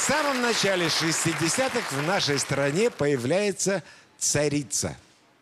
самом начале 60-х в нашей стране появляется царица.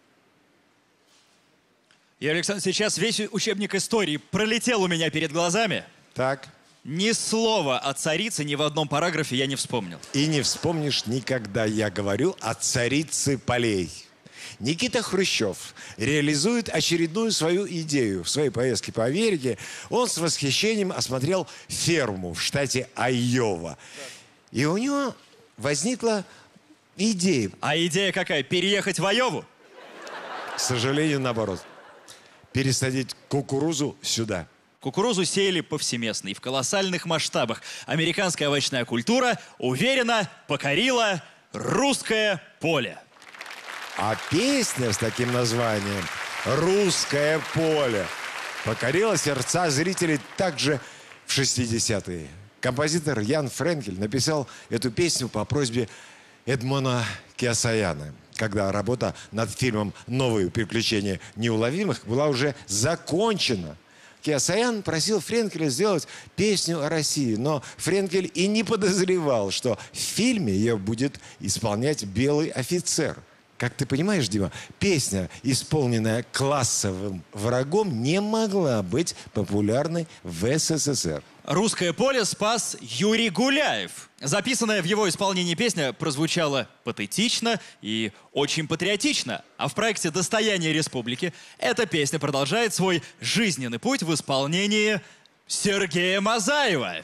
Юрий Александрович, сейчас весь учебник истории пролетел у меня перед глазами. Так. Ни слова о царице ни в одном параграфе я не вспомнил. И не вспомнишь никогда. Я говорю о царице полей. Никита Хрущев реализует очередную свою идею. В своей поездке по Америке он с восхищением осмотрел ферму в штате Айова. И у него возникла идея. А идея какая? Переехать в Айову? К сожалению, наоборот. Пересадить кукурузу сюда. Кукурузу сеяли повсеместно и в колоссальных масштабах. Американская овощная культура уверенно покорила русское поле. А песня с таким названием «Русское поле» покорила сердца зрителей также в 60-е. Композитор Ян Френкель написал эту песню по просьбе Эдмона Кеосаяна, когда работа над фильмом «Новые приключения неуловимых» была уже закончена. Кеосаян просил Френкеля сделать песню о России, но Френкель и не подозревал, что в фильме ее будет исполнять белый офицер. Как ты понимаешь, Дима, песня, исполненная классовым врагом, не могла быть популярной в СССР. «Русское поле» спас Юрий Гуляев. Записанная в его исполнении песня прозвучала патетично и очень патриотично. А в проекте «Достояние республики» эта песня продолжает свой жизненный путь в исполнении Сергея Мазаева.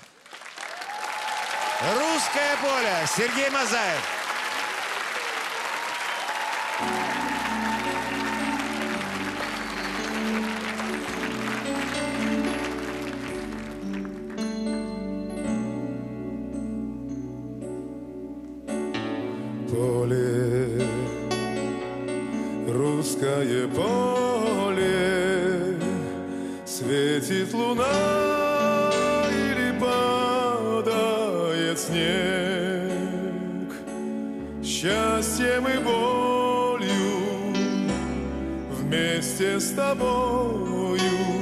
«Русское поле», Сергей Мазаев. Поле, русское поле, светит луна или падает снег. Счастьем и болью вместе с тобою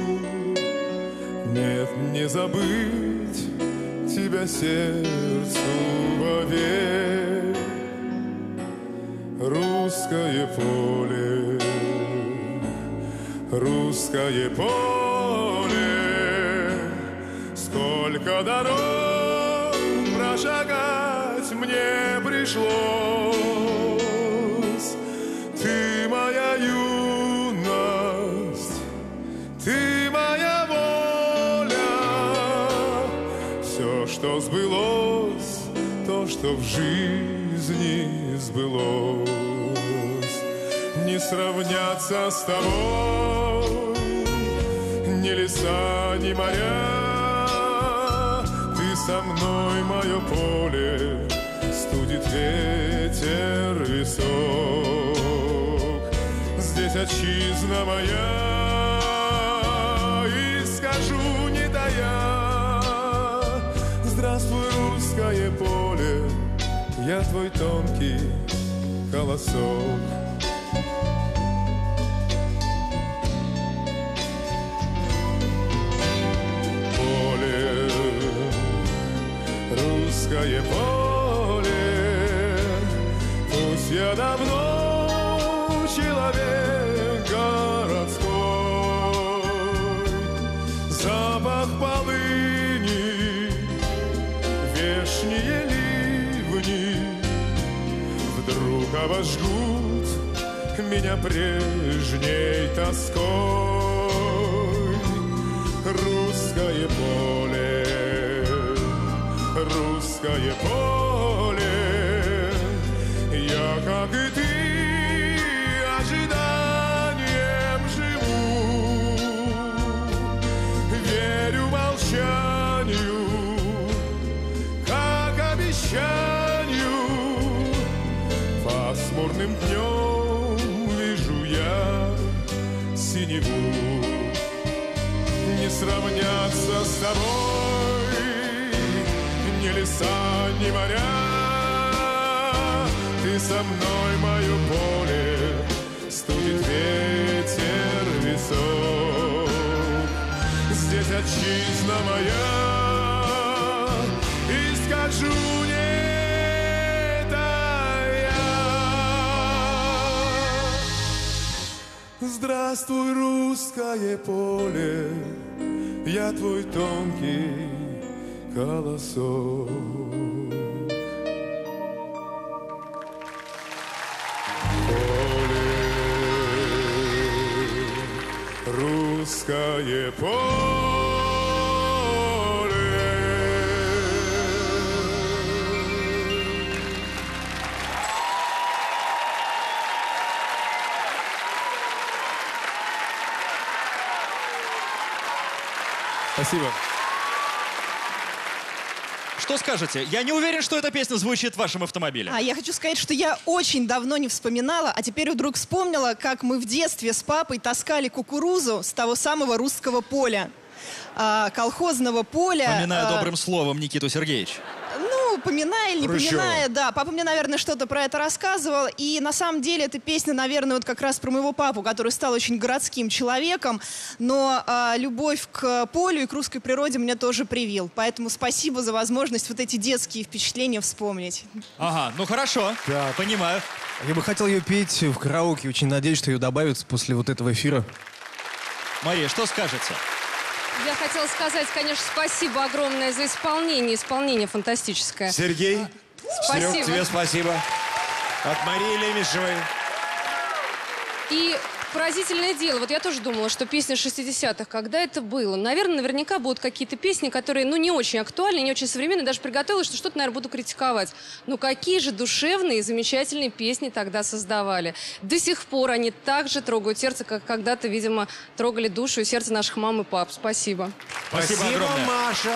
нет, не забыть тебя сердцу вовек. Русское поле, русское поле, сколько дорог прошагать мне пришлось. Ты моя юность, ты моя воля, все, что сбылось, то, что в жизни сбылось. Не сравняться с тобой ни леса, ни моря. Ты со мной, мое поле, студит ветер висок. Здесь отчизна моя, и скажу, не тая: здравствуй, русское поле, я твой тонкий колосок. Поле, русское поле, пусть я давно человек городской. Запах полыни, вешние ливни вдруг обожгут меня прежней тоской. Русское поле, русское поле, я, как и ты, ожиданием живу. Верю молчанию, как обещанию. Пасмурным днем вижу я синеву. Не сравняться с тобой ни леса, ни моря. Ты со мной, мое поле, студит ветер висок. Здесь отчизна моя, и скажу, не Здравствуй, русское поле, я твой тонкий колосок. Поле, русское поле. Спасибо. Что скажете? Я не уверен, что эта песня звучит в вашем автомобиле. Я хочу сказать, что я очень давно не вспоминала, а теперь вдруг вспомнила, как мы в детстве с папой таскали кукурузу с того самого русского поля, колхозного поля. Поминая добрым словом Никиту Сергеевича. Ну, поминая или не Хрущева. поминая, да. Папа мне, наверное, что-то про это рассказывал. И на самом деле эта песня, наверное, вот как раз про моего папу, который стал очень городским человеком. Но любовь к полю и к русской природе мне тоже привил. Поэтому спасибо за возможность вот эти детские впечатления вспомнить. Ага, ну хорошо, Так. понимаю. Я бы хотел ее петь в караоке. Очень надеюсь, что ее добавят после вот этого эфира. Мария, что скажете? Я хотела сказать, конечно, спасибо огромное за исполнение. Исполнение фантастическое. Сергей, Спасибо. Серег, тебе спасибо. От Марии Лемешевой. И поразительное дело, вот я тоже думала, что песня 60-х, когда это было? Наверное, наверняка будут какие-то песни, которые, ну, не очень актуальны, не очень современные. Даже приготовилась, что что-то, наверное, буду критиковать. Но какие же душевные и замечательные песни тогда создавали. До сих пор они так же трогают сердце, как когда-то, видимо, трогали душу и сердце наших мам и пап. Спасибо. Спасибо огромное. Маша.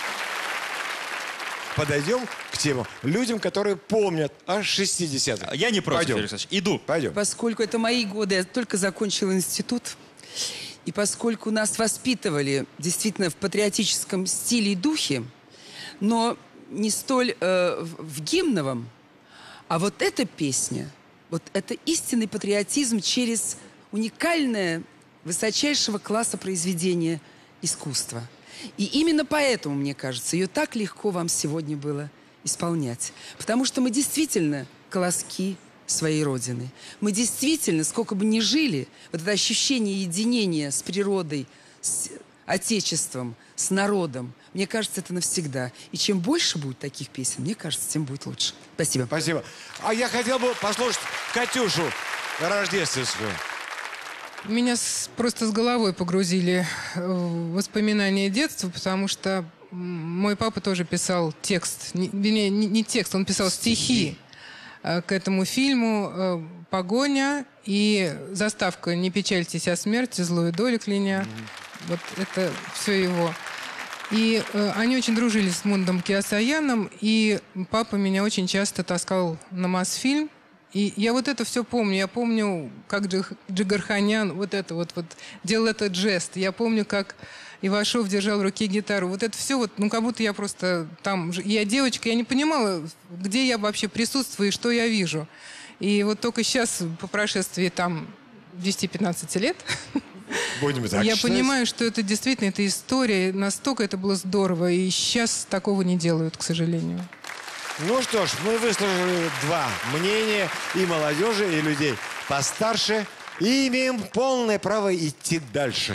Подойдем к тему. Людям, которые помнят о 60-х. Я не против, Пойдем. Юрий Александрович. Иду. Пойдем. Поскольку это мои годы, я только закончила институт, и поскольку нас воспитывали действительно в патриотическом стиле и духе, но не столь в гимновом, а вот эта песня, вот это истинный патриотизм через уникальное, высочайшего класса произведение искусства. И именно поэтому, мне кажется, ее так легко вам сегодня было исполнять. Потому что мы действительно колоски своей Родины. Мы действительно, сколько бы ни жили, вот это ощущение единения с природой, с Отечеством, с народом, мне кажется, это навсегда. И чем больше будет таких песен, мне кажется, тем будет лучше. Спасибо. Спасибо. А я хотел бы послушать Катюшу рождественскую. Меня просто с головой погрузили в воспоминания детства, потому что мой папа тоже писал текст, вернее, не текст, он писал стихи к этому фильму «Погоня» и заставка «Не печальтесь о смерти, злую долю кляня». Вот это все его. И они очень дружили с Мундом Киасаяном, и папа меня очень часто таскал на Мосфильм. И я вот это все помню. Я помню, как Джигарханян вот делал этот жест. Я помню, как Ивашов держал в руке гитару. Вот это все, вот, ну, как будто я просто там... Я девочка, я не понимала, где я вообще присутствую и что я вижу. И вот только сейчас, по прошествии там 10-15 лет, Будем так я считать. понимаю, что это действительно, это история. Настолько это было здорово. И сейчас такого не делают, к сожалению. Ну что ж, мы выслушали два мнения и молодежи, и людей постарше, и имеем полное право идти дальше.